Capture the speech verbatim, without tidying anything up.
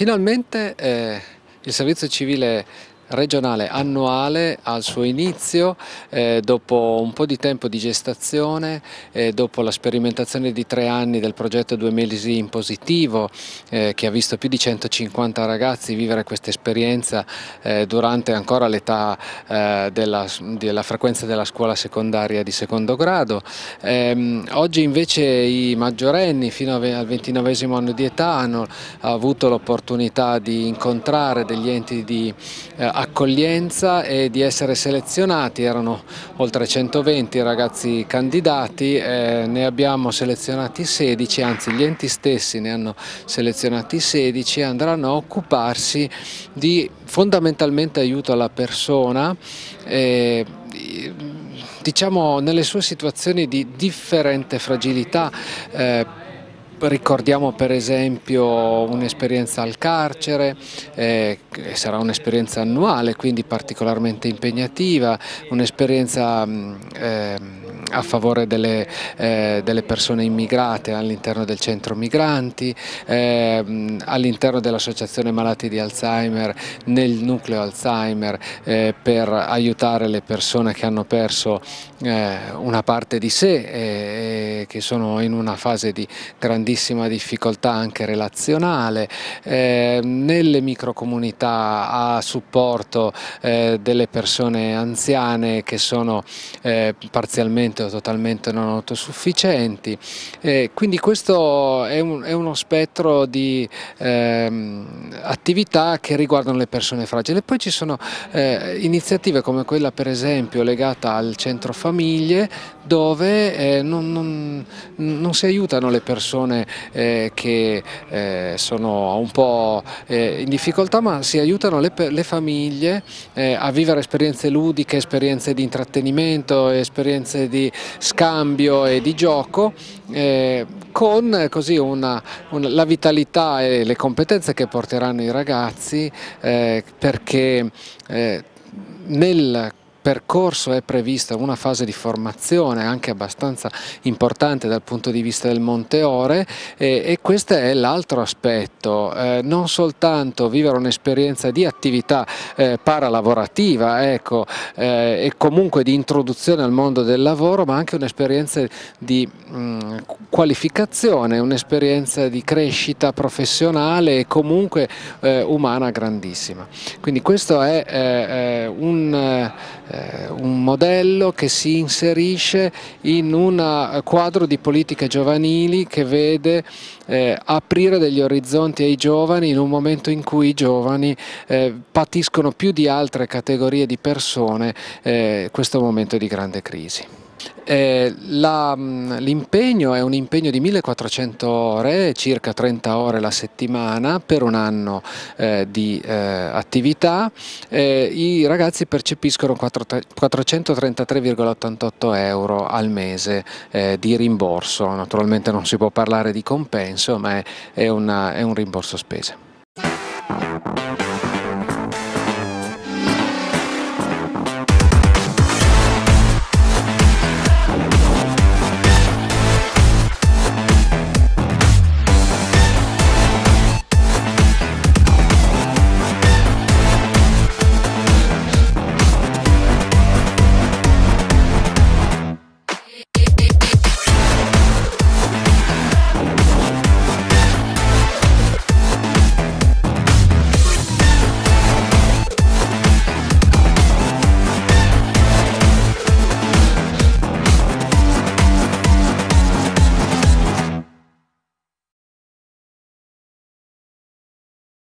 Finalmente eh, il servizio civile regionale annuale ha il suo inizio, eh, dopo un po' di tempo di gestazione, eh, dopo la sperimentazione di tre anni del progetto Due Mesi in Positivo, eh, che ha visto più di centocinquanta ragazzi vivere questa esperienza eh, durante ancora l'età eh, della, della frequenza della scuola secondaria di secondo grado. Eh, oggi invece i maggiorenni fino al ventinovesimo anno di età hanno avuto l'opportunità di incontrare degli enti di eh, accoglienza e di essere selezionati. Erano oltre centoventi ragazzi candidati, eh, ne abbiamo selezionati sedici, anzi gli enti stessi ne hanno selezionati sedici e andranno a occuparsi di fondamentalmente aiuto alla persona, eh, diciamo nelle sue situazioni di differente fragilità. Eh, Ricordiamo per esempio un'esperienza al carcere, eh, che sarà un'esperienza annuale, quindi particolarmente impegnativa, un'esperienza eh, a favore delle, eh, delle persone immigrate all'interno del centro migranti, eh, all'interno dell'associazione malati di Alzheimer, nel nucleo Alzheimer, eh, per aiutare le persone che hanno perso eh, una parte di sé e, e che sono in una fase di grandissima difficoltà anche relazionale, eh, nelle microcomunità a supporto eh, delle persone anziane che sono eh, parzialmente o totalmente non autosufficienti. Eh, quindi questo è, un, è uno spettro di ehm, attività che riguardano le persone fragili. Poi ci sono eh, iniziative come quella per esempio legata al centro famiglie, dove eh, non, non, non si aiutano le persone eh, che eh, sono un po' eh, in difficoltà, ma si aiutano le, le famiglie eh, a vivere esperienze ludiche, esperienze di intrattenimento, esperienze di scambio e di gioco, eh, con così una, una, la vitalità e le competenze che porteranno i ragazzi, eh, perché eh, nel percorso è prevista una fase di formazione anche abbastanza importante dal punto di vista del Monte Ore, e, e questo è l'altro aspetto, eh, non soltanto vivere un'esperienza di attività eh, paralavorativa, ecco, eh, e comunque di introduzione al mondo del lavoro, ma anche un'esperienza di mh, qualificazione, un'esperienza di crescita professionale e comunque eh, umana grandissima. Quindi questo è eh, un eh, un modello che si inserisce in un quadro di politiche giovanili che vede eh, aprire degli orizzonti ai giovani in un momento in cui i giovani eh, patiscono più di altre categorie di persone eh, questo momento di grande crisi. Eh, l'impegno è un impegno di millequattrocento ore, circa trenta ore la settimana, per un anno eh, di eh, attività. Eh, I ragazzi percepiscono quattrocentotrentatré virgola ottantotto euro al mese eh, di rimborso. Naturalmente non si può parlare di compenso, ma è, è, una, è un rimborso spese.